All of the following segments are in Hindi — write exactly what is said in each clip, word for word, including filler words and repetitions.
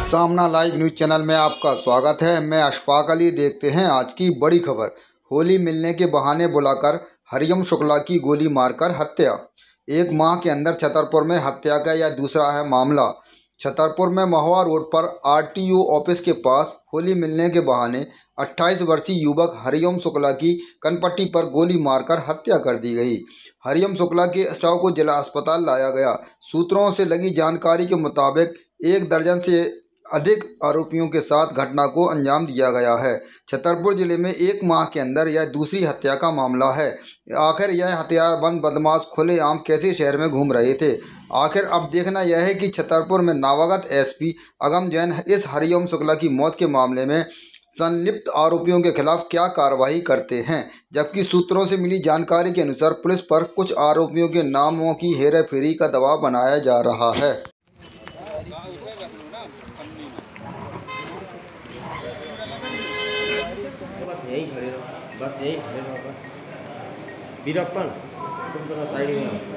सामना लाइव न्यूज चैनल में आपका स्वागत है। मैं अशफाक अली। देखते हैं आज की बड़ी खबर। होली मिलने के बहाने बुलाकर हरिओम शुक्ला की गोली मारकर हत्या। एक माह के अंदर छतरपुर में हत्या का यह दूसरा है मामला। छतरपुर में महुआ रोड पर आरटीओ ऑफिस के पास होली मिलने के बहाने अट्ठाईस वर्षीय युवक हरिओम शुक्ला की कनपट्टी पर गोली मारकर हत्या कर दी गई। हरिओम शुक्ला के शव को जिला अस्पताल लाया गया। सूत्रों से लगी जानकारी के मुताबिक एक दर्जन से अधिक आरोपियों के साथ घटना को अंजाम दिया गया है। छतरपुर जिले में एक माह के अंदर यह दूसरी हत्या का मामला है। आखिर यह हथियारबंद बदमाश खुलेआम कैसे शहर में घूम रहे थे? आखिर अब देखना यह है कि छतरपुर में नवागत एसपी अगम जैन इस हरिओम शुक्ला की मौत के मामले में संलिप्त आरोपियों के खिलाफ क्या कार्रवाई करते हैं। जबकि सूत्रों से मिली जानकारी के अनुसार पुलिस पर कुछ आरोपियों के नामों की हेराफेरी का दबाव बनाया जा रहा है। बस यही खड़े रहो, बस यही खड़े रहो, बस वीरप्पन तुम थोड़ा साइड में आओ।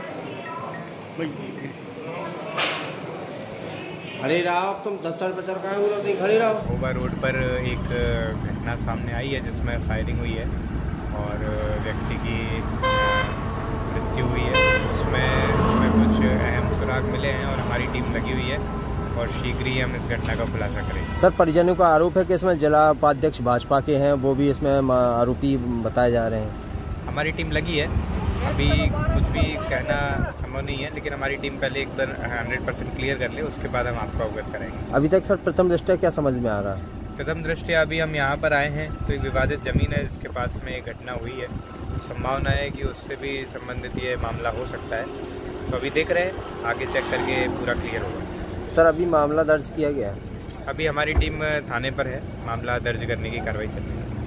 खड़े रहो, तुम दस्तर पचर का है खड़े रहो। महुआ रोड पर एक घटना सामने आई है जिसमें फायरिंग हुई है और व्यक्ति की मृत्यु हुई है। उसमें हमें कुछ अहम सुराग मिले हैं और हमारी टीम लगी हुई है और शीघ्र ही हम इस घटना का खुलासा करेंगे। सर, परिजनों का आरोप है कि इसमें जिला उपाध्यक्ष भाजपा के हैं, वो भी इसमें आरोपी बताए जा रहे हैं। हमारी टीम लगी है, अभी कुछ भी कहना संभव नहीं है, लेकिन हमारी टीम पहले एक बार हंड्रेड परसेंट क्लियर कर ले, उसके बाद हम आपको अवगत करेंगे। अभी तक सर प्रथम दृष्टया क्या समझ में आ रहा है? प्रथम दृष्टया अभी हम यहाँ पर आए हैं तो एक विवादित ज़मीन है जिसके पास में एक घटना हुई है, संभावना है कि उससे भी संबंधित ये मामला हो सकता है। तो अभी देख रहे हैं, आगे चेक करके पूरा क्लियर होगा। सर, अभी मामला दर्ज किया गया है? अभी हमारी टीम थाने पर है, मामला दर्ज करने की कार्रवाई चल रही है।